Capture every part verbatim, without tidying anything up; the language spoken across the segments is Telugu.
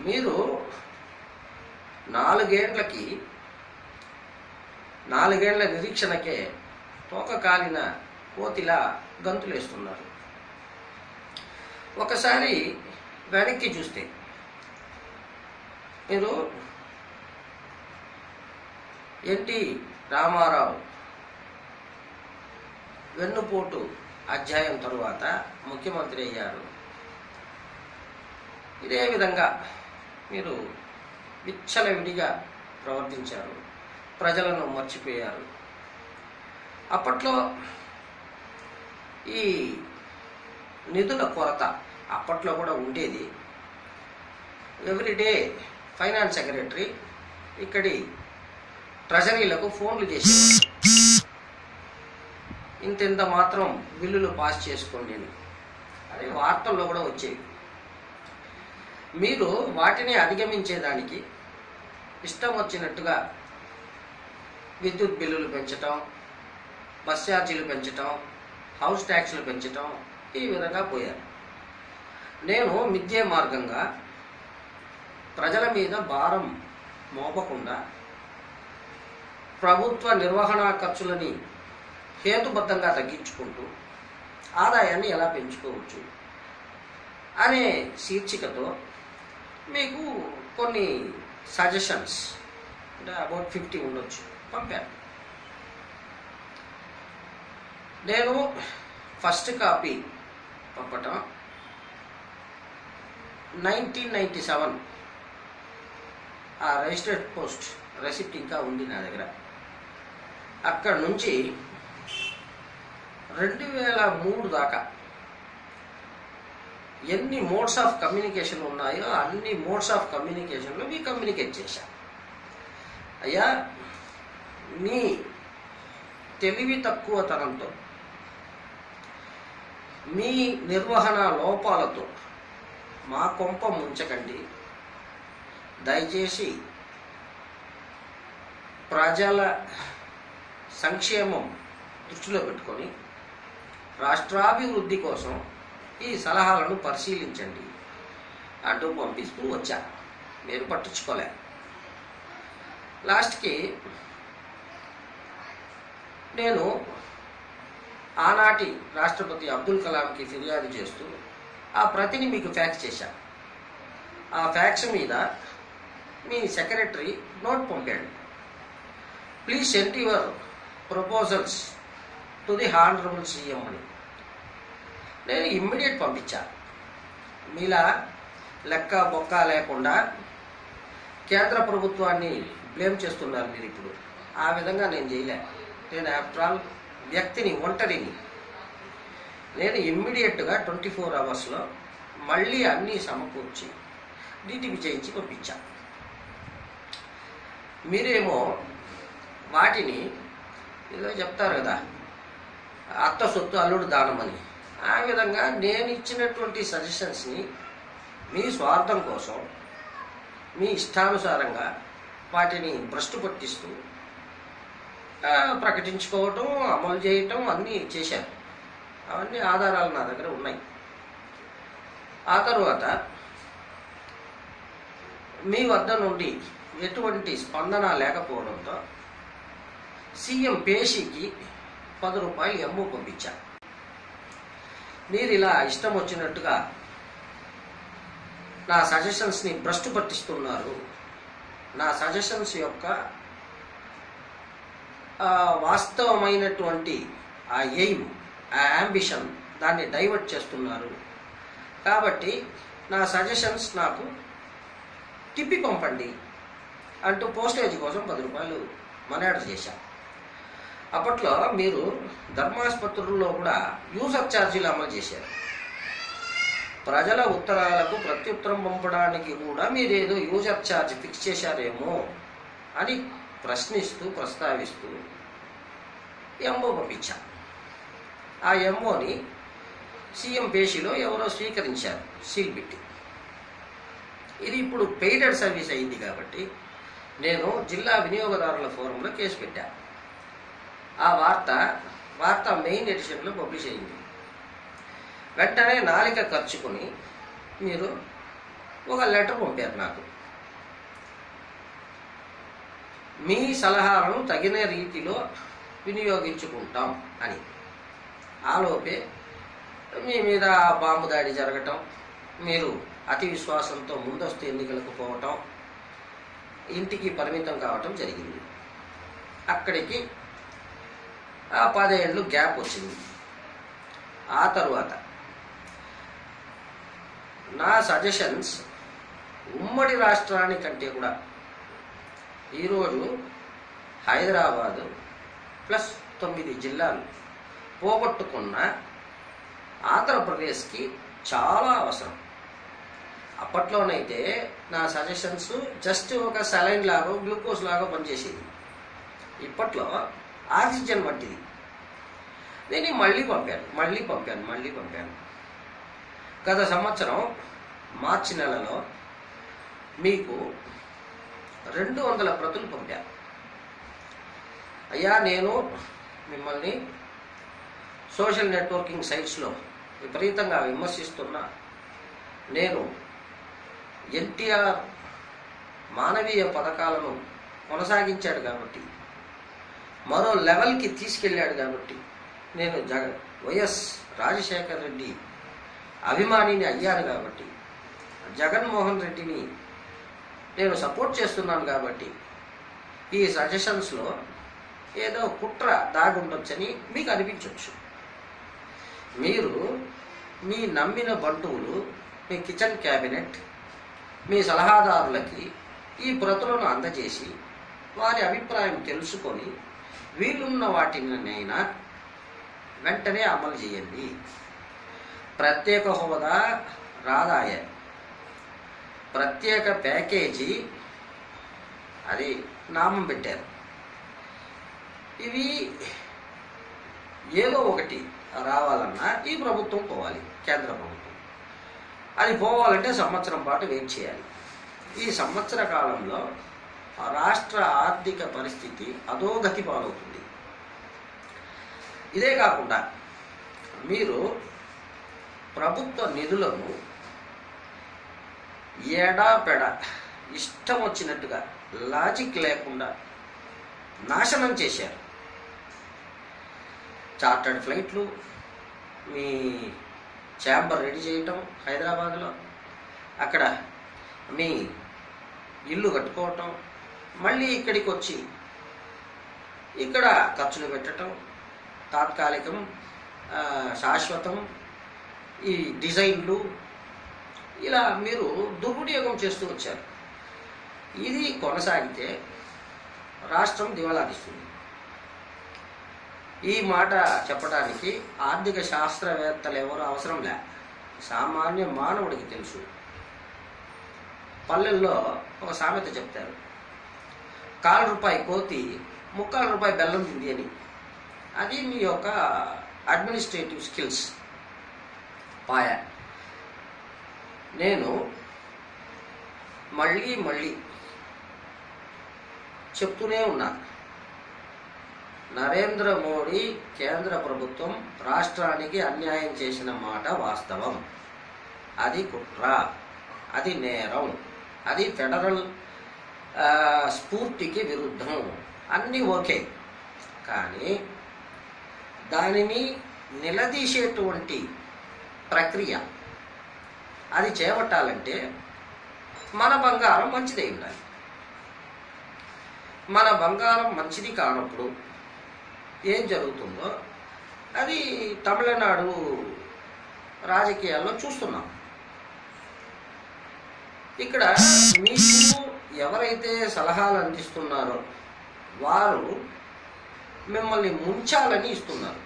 మీరు నాలుగేండ్లకి నాలుగేండ్ల నిరీక్షణకే తోక కాలిన కోతిలా గంతులేస్తున్నారు. ఒకసారి వెనక్కి చూస్తే మీరు ఎన్టీ రామారావు వెన్నుపోటు అధ్యాయం తరువాత ముఖ్యమంత్రి అయ్యారు. ఇదే విధంగా మీరు విచ్చలవిడిగా ప్రవర్తించారు, ప్రజలను మర్చిపోయారు. అప్పట్లో ఈ నిధుల కొరత అప్పట్లో కూడా ఉండేది. ఎవ్రీడే ఫైనాన్స్ సెక్రటరీ ఇక్కడి ట్రెజరీలకు ఫోన్లు చేసేవారు, ఇంతెంత మాత్రం బిల్లులు పాస్ చేసుకోండి అని. అదే వార్తల్లో కూడా వచ్చేవి. మీరు వాటిని అధిగమించేదానికి ఇష్టం వచ్చినట్టుగా విద్యుత్ బిల్లులు పెంచటం, బస్ ఛార్జీలు పెంచటం, హౌస్ ట్యాక్స్లు పెంచటం, ఈ విధంగా పోయారు. నేను మిథ్యే మార్గంగా ప్రజల మీద భారం మోపకుండా ప్రభుత్వ నిర్వహణ ఖర్చులని హేతుబద్ధంగా తగ్గించుకుంటూ ఆదాయాన్ని ఎలా పెంచుకోవచ్చు అనే శీర్షికతో మీకు కొన్ని సజెషన్స్, అంటే అబౌట్ ఫిఫ్టీ ఉండొచ్చు, పంపాను. నేను ఫస్ట్ కాపీ పంపటం నైన్టీన్ నైంటీ సెవెన్ ఆ రిజిస్టర్డ్ పోస్ట్ రెసిప్ట్ ఇంకా ఉంది నా దగ్గర. అక్కడ నుంచి రెండు వేల మూడు దాకా ఎన్ని మోడ్స్ ఆఫ్ కమ్యూనికేషన్ ఉన్నాయో అన్ని మోడ్స్ ఆఫ్ కమ్యూనికేషన్లో మీ కమ్యూనికేట్ చేశా. అయ్యా, మీ తెలివి తక్కువతనంతో, మీ నిర్వహణ లోపాలతో మా కొంప ముంచకండి. దయచేసి ప్రజల సంక్షేమం దృష్టిలో పెట్టుకొని రాష్ట్రాభివృద్ధి కోసం ఈ సలహాలను పరిశీలించండి అంటూ పంపిస్తూ వచ్చా. మీరు పట్టించుకోలే. లాస్ట్కి నేను ఆనాటి రాష్ట్రపతి అబ్దుల్ కలాంకి ఫిర్యాదు చేస్తూ ఆ ప్రతిని మీకు ఫ్యాక్స్ చేశా. ఆ ఫ్యాక్స్ మీద మీ సెక్రటరీ నోట్ పంపాడు. Please send your proposals to the honourable CM అని. నేను ఇమ్మీడియట్ పంపించా. మీలా లెక్క బొక్క లేకుండా కేంద్ర ప్రభుత్వాన్ని బ్లేమ్ చేస్తున్నారు మీరు ఇప్పుడు. ఆ విధంగా నేను చేయలే. నేను ఆఫ్టర్ ఆల్ వ్యక్తిని, ఒంటరిని. నేను ఇమ్మీడియట్గా ట్వంటీ ఫోర్ అవర్స్లో మళ్ళీ అన్నీ సమకూర్చి డీటీపీ చేయించి పంపించా. మీరేమో వాటిని ఏదో చెప్తారు కదా, అత్త సొత్తు అల్లుడు దానమని. ఆ విధంగా నేను ఇచ్చినటువంటి సజెషన్స్ని మీ స్వార్థం కోసం మీ ఇష్టానుసారంగా వాటిని భ్రష్టు పట్టిస్తూ ప్రకటించుకోవటం, అమలు చేయటం అన్నీ చేశారు. అవన్నీ ఆధారాలు నా దగ్గర ఉన్నాయి. ఆ తరువాత మీ వద్ద నుండి ఎటువంటి స్పందన లేకపోవడంతో సీఎం పేషీకి పది రూపాయలు ఎమ్ము పంపించా. మీరు ఇలా ఇష్టం వచ్చినట్టుగా నా సజెషన్స్ని భ్రష్టు పట్టిస్తున్నారు, నా సజెషన్స్ యొక్క వాస్తవమైనటువంటి ఆ ఎయిమ్, ఆ యాంబిషన్ దాన్ని డైవర్ట్ చేస్తున్నారు. కాబట్టి నా సజెషన్స్ నాకు తిప్పి పంపండి అంటూ పోస్టేజ్ కోసం పది రూపాయలు మనీ ఆర్డర్ చేశా. అప్పట్లో మీరు ధర్మాసుపత్రుల్లో కూడా యూజర్ ఛార్జీలు అమలు చేశారు. ప్రజల ఉత్తరాలకు ప్రత్యుత్తరం పంపడానికి కూడా మీరేదో యూజర్ ఛార్జ్ ఫిక్స్ చేశారేమో అని ప్రశ్నిస్తూ ప్రస్తావిస్తూ ఎంఓ పంపించా. ఆ ఎంఓని సీఎం పేషీలో ఎవరో స్వీకరించారు సీల్ పెట్టి. ఇది ఇప్పుడు పెయిడెడ్ సర్వీస్ అయింది కాబట్టి నేను జిల్లా వినియోగదారుల ఫోరంలో కేసు పెట్టా. ఆ వార్త వార్త మెయిన్ ఎడిషన్లో పబ్లిష్ అయింది. వెంటనే నాలిక ఖర్చుకుని మీరు ఒక లెటర్ పంపారు నాకు, మీ సలహాలను తగిన రీతిలో వినియోగించుకుంటాం అని. ఆలోపే మీ మీద బాంబు దాడి జరగటం, మీరు అతి విశ్వాసంతో ముందస్తు ఎన్నికలకు పోవటం, ఇంటికి పరిమితం కావటం జరిగింది. అక్కడికి ఆ పదేళ్ళు గ్యాప్ వచ్చింది. ఆ తరువాత నా సజెషన్స్ ఉమ్మడి రాష్ట్రానికంటే కూడా ఈరోజు హైదరాబాదు ప్లస్ తొమ్మిది జిల్లాలు పోగొట్టుకున్న ఆంధ్రప్రదేశ్కి చాలా అవసరం. అప్పట్లోనైతే నా సజెషన్స్ జస్ట్ ఒక సెలైన్ లాగో గ్లూకోజ్ లాగో పనిచేసేది. ఇప్పట్లో ఆక్సిజన్ వంటిది. నేను మళ్ళీ పంపాను మళ్ళీ పంపాను మళ్ళీ పంపాను గత సంవత్సరం మార్చి నెలలో మీకు రెండు వందల ప్రతులు పంపాను. అయ్యా, నేను మిమ్మల్ని సోషల్ నెట్వర్కింగ్ సైట్స్లో విపరీతంగా విమర్శిస్తున్నా. నేను ఎన్టీఆర్ మానవీయ పథకాలను కొనసాగించాడు కాబట్టి, మరో లెవెల్కి తీసుకెళ్ళాడు కాబట్టి, నేను జగ వైఎస్ రాజశేఖర్ రెడ్డి అభిమానిని అయ్యాను కాబట్టి, జగన్మోహన్ రెడ్డిని నేను సపోర్ట్ చేస్తున్నాను కాబట్టి, ఈ సజెషన్స్లో ఏదో కుట్ర దాగి ఉండొచ్చని మీకు అనిపించవచ్చు. మీరు మీ నమ్మిన బంటువులు, మీ కిచెన్ క్యాబినెట్, మీ సలహాదారులకి ఈ ప్రతులను అందజేసి వారి అభిప్రాయం తెలుసుకొని వీలున్న వాటినైనా వెంటనే అమలు చేయండి. ప్రత్యేక హోదా రాదాయ, ప్రత్యేక ప్యాకేజీ అది నామం పెట్టారు. ఇవి ఏదో ఒకటి రావాలన్నా ఈ ప్రభుత్వం పోవాలి, కేంద్ర ప్రభుత్వం. అది పోవాలంటే సంవత్సరం పాటు వెయిట్ చేయాలి. ఈ సంవత్సర కాలంలో రాష్ట్ర ఆర్థిక పరిస్థితి అధోగతి పాలవుతుంది. ఇదే కాకుండా మీరు ప్రభుత్వ నిధులను ఎడాపెడ ఇష్టం వచ్చినట్టుగా లాజిక్ లేకుండా నాశనం చేశారు. చార్టర్డ్ ఫ్లైట్లు, మీ ఛాంబర్ రెడీ చేయటం హైదరాబాద్లో, అక్కడ మీ ఇల్లు కట్టుకోవటం, మళ్ళీ ఇక్కడికి వచ్చి ఇక్కడ ఖర్చులు పెట్టడం, తాత్కాలికం శాశ్వతం, ఈ డిజైన్లు, ఇలా మీరు దుర్వినియోగం చేస్తూ వచ్చారు. ఇది కొనసాగితే రాష్ట్రం దివాళాతీస్తుంది. ఈ మాట చెప్పడానికి ఆర్థిక శాస్త్రవేత్తలు ఎవరు అవసరం లే, సామాన్య మానవుడికి తెలుసు. పల్లెల్లో ఒక సామెత చెప్తారు, కాలు రూపాయి కోతి ముక్కాలు రూపాయి బెల్లం తింది అని. అది మీ యొక్క అడ్మినిస్ట్రేటివ్ స్కిల్స్ పాయ. నేను మళ్ళీ మళ్ళీ చెప్తూనే ఉన్నా, నరేంద్ర మోడీ కేంద్ర ప్రభుత్వం రాష్ట్రానికి అన్యాయం చేసిన మాట వాస్తవం. అది కుట్ర, అది నేరం, అది ఫెడరల్ స్ఫూర్తికి విరుద్ధం, అన్నీ ఓకే. కానీ దానిని నిలదీసేటువంటి ప్రక్రియ అది చేపట్టాలంటే మన బంగారం మంచిదై ఉండాలి. మన బంగారం మంచిది కానప్పుడు ఏం జరుగుతుందో అది తమిళనాడు రాజకీయాల్లో చూస్తున్నాం. ఇక్కడ మీకు ఎవరైతే సలహాలు అందిస్తున్నారో వారు మిమ్మల్ని ముంచాలని ఇస్తున్నారు.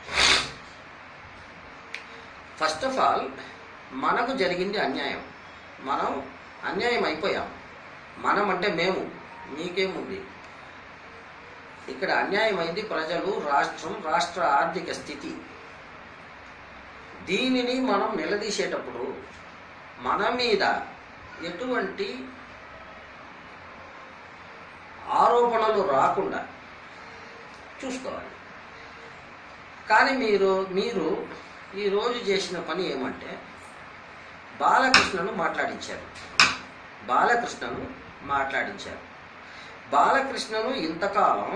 ఫస్ట్ ఆఫ్ ఆల్ మనకు జరిగింది అన్యాయం, మనం అన్యాయం అయిపోయాం. మనం అంటే మేము, మీకేముంది ఇక్కడ అన్యాయం అయింది ప్రజలు, రాష్ట్రం, రాష్ట్ర ఆర్థిక స్థితి. దీనిని మనం నిలదీసేటప్పుడు మన మీద ఎటువంటి ఆరోపణలు రాకుండా చూసుకోవాలి. కానీ మీరు మీరు ఈరోజు చేసిన పని ఏమంటే బాలకృష్ణను మాట్లాడించారు బాలకృష్ణను మాట్లాడించారు బాలకృష్ణను ఇంతకాలం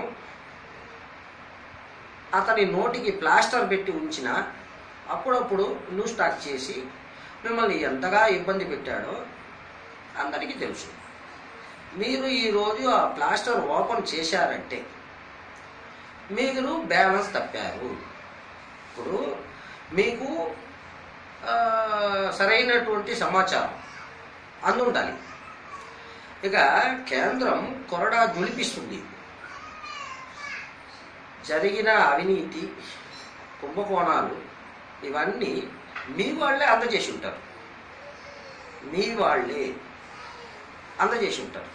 అతని నోటికి ప్లాస్టర్ పెట్టి ఉంచిన అప్పుడప్పుడు న్యూ స్టార్ట్ చేసి మిమ్మల్ని ఎంతగా ఇబ్బంది పెట్టాడో అందరికీ తెలుసు. మీరు ఈరోజు ఆ ప్లాస్టర్ ఓపెన్ చేశారంటే మీరు బ్యాలెన్స్ తప్పారు. ఇప్పుడు మీకు సరైనటువంటి సమాచారం అందుండాలి. ఇక కేంద్రం కొరడా జులిపిస్తుంది. జరిగిన అవినీతి కుంభకోణాలు ఇవన్నీ మీ వాళ్ళే అందజేసి ఉంటారు మీ వాళ్ళే అందజేసి ఉంటారు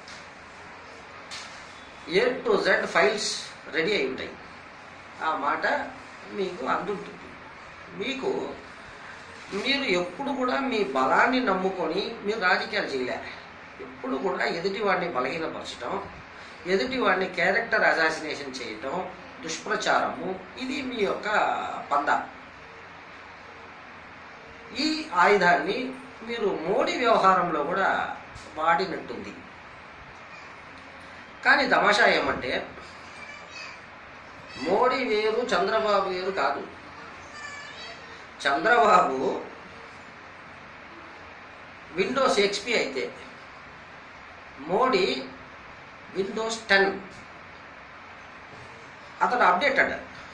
A to Z files ready అయి ఉంటాయి. ఆ మాట మీకు అందుంటుంది. మీకు మీరు ఎప్పుడు కూడా మీ బలాన్ని నమ్ముకొని మీరు రాజకీయాలు చేయలే. ఎప్పుడు కూడా ఎదుటి వాడిని బలహీనపరచడం, ఎదుటి వాడిని క్యారెక్టర్ అసాసినేషన్ చేయటం, దుష్ప్రచారము, ఇది మీ యొక్క పంద. ఈ ఆయుధాన్ని మీరు మోడీ వ్యవహారంలో కూడా వాడినట్టుంది. కానీ తమాషా ఏమంటే మోడీ వేరు చంద్రబాబు వేరు కాదు. చంద్రబాబు విండోస్ ఎక్స్పీ అయితే మోడీ విండోస్ టెన్. అతను అప్డేటెడ్.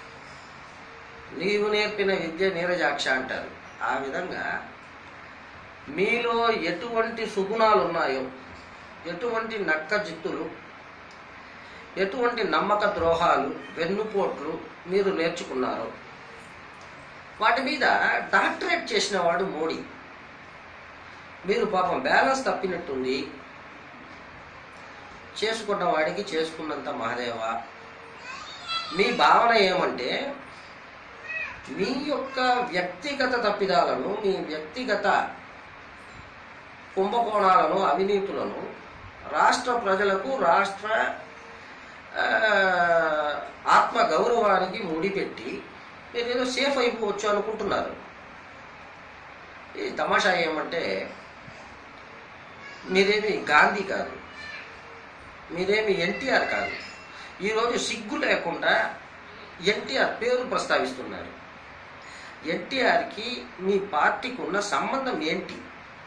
నీవు నేర్పిన విద్య నీరజాక్ష అంటారు. ఆ విధంగా మీలో ఎటువంటి సుగుణాలు ఉన్నాయో, ఎటువంటి నక్క జిత్తులు, ఎటువంటి నమ్మక ద్రోహాలు, వెన్నుపోట్లు మీరు నేర్చుకున్నారో వాటి మీద డాక్టరేట్ చేసిన వాడు మోడీ. మీరు పాపం బ్యాలెన్స్ తప్పినట్టుంది. చేసుకున్న వాడికి చేసుకున్నంత మహాదేవ. మీ భావన ఏమంటే మీ యొక్క వ్యక్తిగత తప్పిదాలను, మీ వ్యక్తిగత కుంభకోణాలను, అవినీతులను రాష్ట్ర ప్రజలకు, రాష్ట్ర ఆత్మ గౌరవానికి ముడిపెట్టి మీరు ఏదో సేఫ్ అయిపోవచ్చు అనుకుంటున్నారు. ఈ తమాషా ఏమంటే మీరేమి గాంధీ కాదు, మీరేమి ఎన్టీఆర్ కాదు. ఈరోజు సిగ్గు లేకుండా ఎన్టీఆర్ పేరు ప్రస్తావిస్తున్నారు. ఎన్టీఆర్కి మీ పార్టీకి ఉన్న సంబంధం ఏంటి?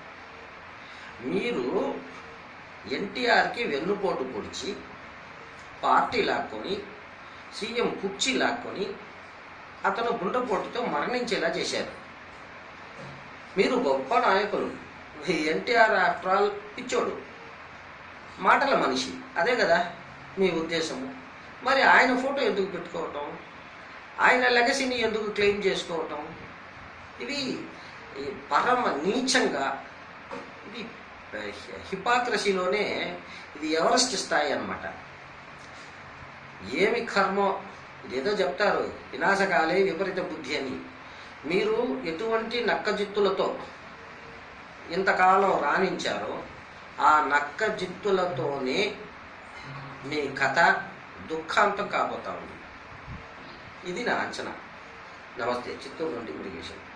మీరు ఎన్టీఆర్కి వెన్నుపోటు పొడిచి పార్టీ లాక్కొని, సీఎం కుర్చీ లాక్కొని అతను గుండెపోటుతో మరణించేలా చేశారు. మీరు గొప్ప నాయకులు. ఎన్టీఆర్ ఆఫ్టర్ ఆల్ పిచ్చోడు, మాటల మనిషి. అదే కదా మీ ఉద్దేశము. మరి ఆయన ఫోటో ఎందుకు పెట్టుకోవటం, ఆయన లెగసీని ఎందుకు క్లెయిమ్ చేసుకోవటం? ఇవి పరమ నీచంగా, ఇది హిపాక్రసీలోనే ఇది ఎవరెస్ట్ స్థాయి అన్నమాట. ఏమి కర్మో, ఇదేదో చెప్తారు వినాశకాలే విపరీత బుద్ధి అని. మీరు ఎటువంటి నక్కజిత్తులతో ఇంతకాలం రాణించారో ఆ నక్కజిత్తులతోనే మీ కథ దుఃఖాంతం కాబోతా ఉంది. ఇది నా అంచనా. నమస్తే. చిత్తూరు నుండి మురుగేశన్.